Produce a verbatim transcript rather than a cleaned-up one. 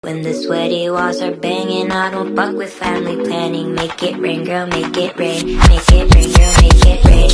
When the sweaty walls are banging, I don't fuck with family planning. Make it rain, girl, make it rain. Make it rain, girl, make it rain.